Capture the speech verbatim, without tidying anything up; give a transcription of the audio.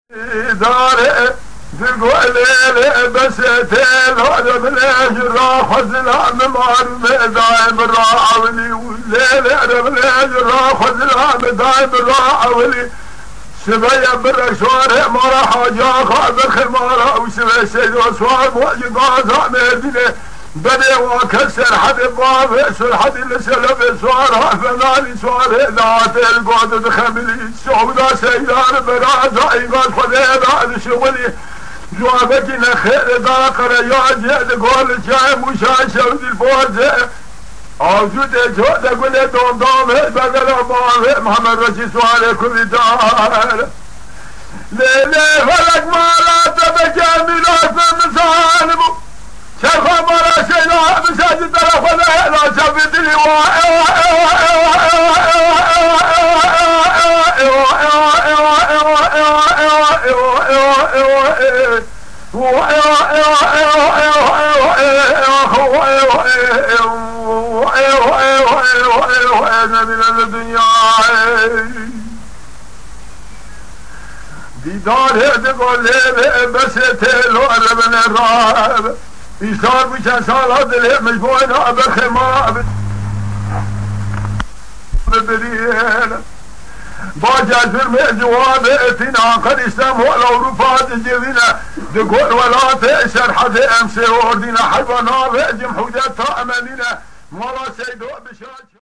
داره تقول لي بس تيل هذا بلاش راح زلام مار دايم راعولي والليل انا بلاش راح زلام دايم راعولي سبيا بالرشوار ما راح اجا خاطر خماره وسبي سيد وصواب وجد غازا مدينه بدي وكسر حد باب سر حد اللي سلب سوار فناني سوار ذات القعد دخملي السعودة سيدان برازا ايقاظ خذينا شغلي جوابك نخير ذاكر يا جهد قول شاي مشاي شودي الفوز موجود جهد اقول دوم دوم بدل ما محمد رشيد سوار كل دار ليلي فلك ما لا تبكي ميلاد مسالم شرخة مرة شيء مساجد طرف لا شفت لي من الدنيا ديدار تقول لي بس تلو من الراب يصار بشان صار هذا اللي مجبورنا بخما بالبريل باجا جرم جواب اتنا قد استموا الاوروبات جذنا تقول ولا تأشر حتى امسي وردنا حيوانات جمحودات امانينا مرة سيدو بشان